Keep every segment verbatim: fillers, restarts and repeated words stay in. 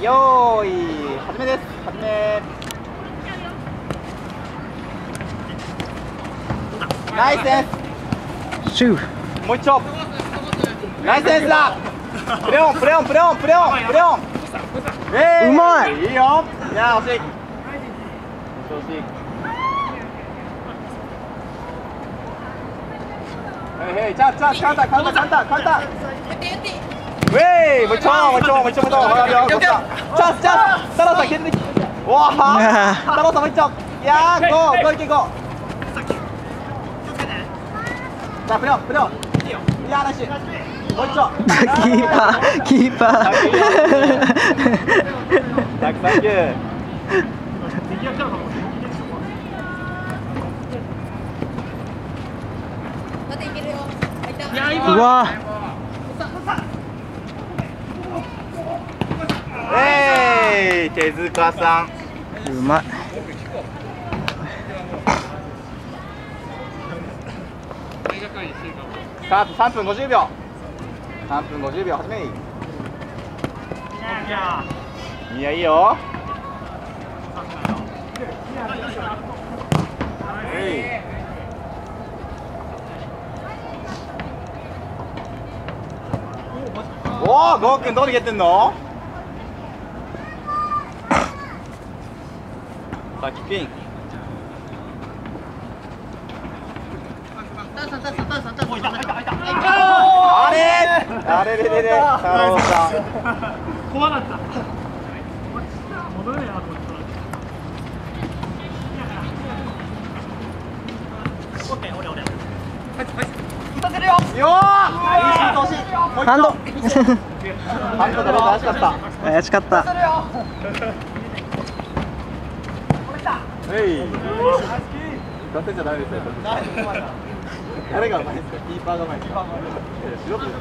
よーい、始めです。始め。ナイスです。 シュー。 もう一丁。ナイスですだ。プレオン、プレオン、プレオン、プレオン、プレオン。 うまい。 いいよ。いや、惜しい。惜しい。へいへい、チャンス、チャンス、カウンター、カウンター、カウンター、カウンター。ウェイ、もう一丁、もう一丁、もう一丁、もう一丁、チャンス、チャンス、太郎さん、決めて。わあ、太郎さん、もう一丁。いやー、ゴー、ゴー、いけ、ゴー。さあ、プレオン、プレオン。いやー、ナイス。もう一丁。 キーパー、キーパー。 サンキュー。 うわ。 えい、手塚さん。 うまい。 さあ、さんぷんごじゅうびょう。さんぷんごじゅうびょう、始め。いや、いいよ。おお、ゴーくんどこに蹴ってんの？さあ、キックイン。あれあれれれれ、太郎さん。 怖かった。戻れやと思った。オッケー、俺俺。打たせるよ。 よー。いいシュート惜しい。 ハンド。 ハンドだろ、怪しかった。 怪しかった。 はい。打たせちゃダメですよ。誰がうまいですか？キーパーがうまいですか？素人です。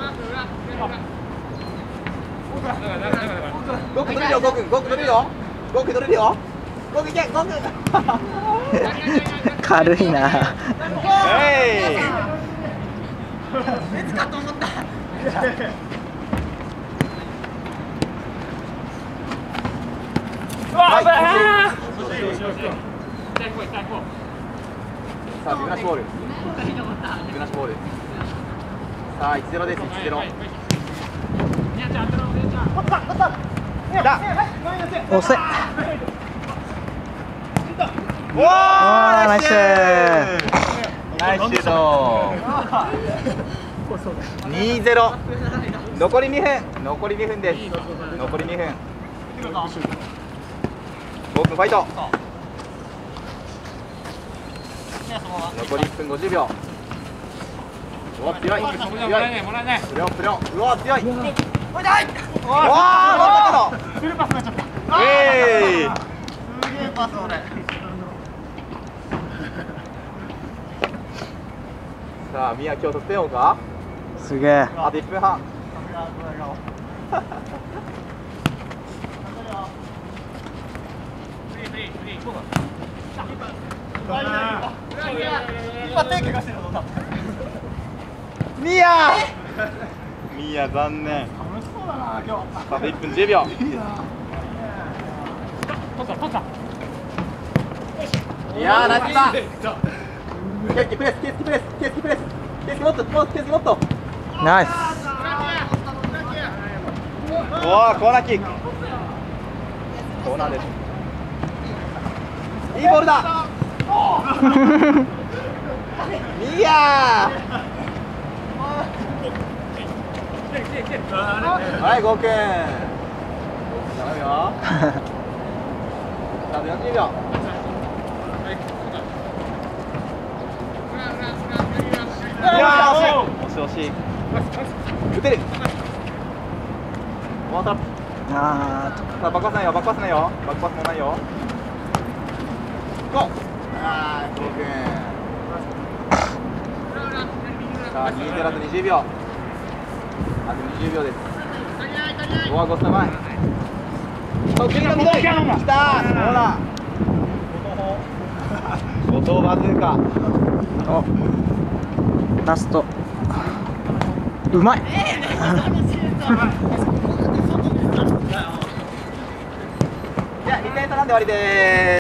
ゴーくん取れるよ、ゴーくん、ゴーくん取れるよ。ゴーくん取れるよ。ゴーくんいけ、ゴーくん。 軽いな。 はい。 別かと思った。 はい。さあ、ビブナシボール。ビブナシボール。さあ、いちゼロです、いちゼロ。 押せ。 おー、ナイス。ナイスシュート。にゼロ。残りにふん。残りにふんです。残りにふん。ゴーくんファイト。残りいっぷんごじゅうびょう。うわ、強い。強い。プレオン、プレオン。うわ、強い。おい、だい。うわー、まさかの。 フルパスになっちゃった。 えい。 すげえパス俺。 さあ、宮今日得点王か。 すげえ。 あといっぷんはん。 今手怪我してるのだ。 ミヤミヤ残念。 楽しそうだな今日。 あといっぷんじゅうびょう。 取った取った。 いやー、ナイスだ。ケーキプレス、ケーキプレス、ケーキプレス、ケーキもっと、もっと、ケーキもっと。 ナイス。 おー、コーナーキック。コーナーです。いいボールだ。ミヤはい、ゴーくん。頼むよ。あとよんじゅうびょう。いやー、惜しい。惜しい、惜しい。打てる。ワントラップ。 あさあ、爆発ないよ、爆発ないよ。爆発もないよ。ゴー。あー、ゴーくん。さあ、にゼロとにじゅうびょう。あとにじゅうびょうです。うわ、ゴースト前。得意の緑。きたー。ほら。後藤バズーカ。 お。ラスト。うまい。 にてん差なんで終わりです。